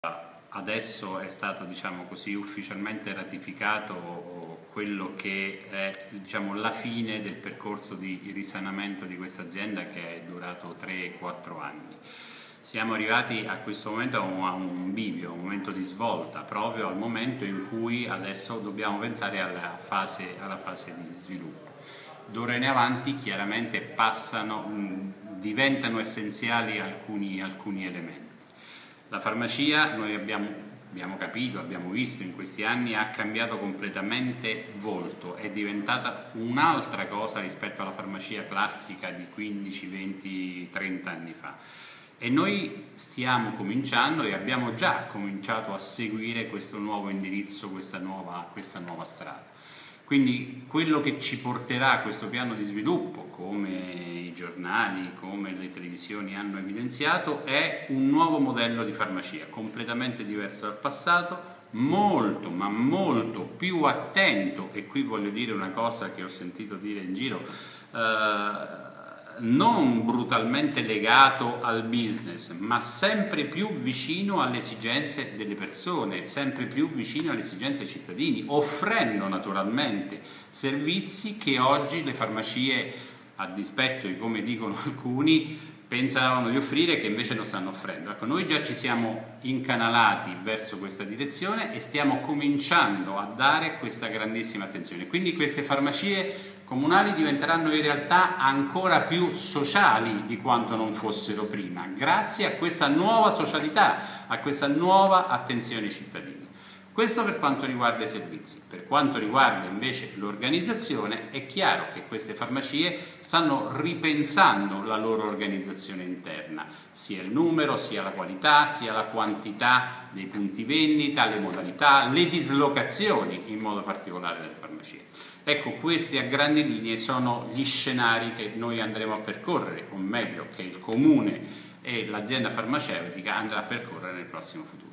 Adesso è stato, diciamo così, ufficialmente ratificato quello che è, diciamo, la fine del percorso di risanamento di questa azienda, che è durato 3-4 anni. Siamo arrivati a questo momento a un bivio, un momento di svolta, proprio al momento in cui adesso dobbiamo pensare alla fase di sviluppo. D'ora in avanti chiaramente diventano essenziali alcuni elementi. La farmacia, noi abbiamo capito, abbiamo visto in questi anni, ha cambiato completamente volto, è diventata un'altra cosa rispetto alla farmacia classica di 15, 20, 30 anni fa. E noi stiamo cominciando e abbiamo già cominciato a seguire questo nuovo indirizzo, questa nuova strada. Quindi quello che ci porterà questo piano di sviluppo, come i giornali, come le televisioni hanno evidenziato, è un nuovo modello di farmacia, completamente diverso dal passato, molto ma molto più attento, e qui voglio dire una cosa che ho sentito dire in giro, non brutalmente legato al business, ma sempre più vicino alle esigenze delle persone, sempre più vicino alle esigenze dei cittadini, offrendo naturalmente servizi che oggi le farmacie, a dispetto di come dicono alcuni, pensavano di offrire, che invece non stanno offrendo. Ecco, noi già ci siamo incanalati verso questa direzione e stiamo cominciando a dare questa grandissima attenzione. Quindi queste farmacie comunali diventeranno in realtà ancora più sociali di quanto non fossero prima, grazie a questa nuova socialità, a questa nuova attenzione ai cittadini. Questo per quanto riguarda i servizi. Per quanto riguarda invece l'organizzazione, è chiaro che queste farmacie stanno ripensando la loro organizzazione interna, sia il numero, sia la qualità, sia la quantità dei punti vendita, le modalità, le dislocazioni in modo particolare delle farmacie. Ecco, questi a grandi linee sono gli scenari che noi andremo a percorrere, o meglio che il comune e l'azienda farmaceutica andrà a percorrere nel prossimo futuro.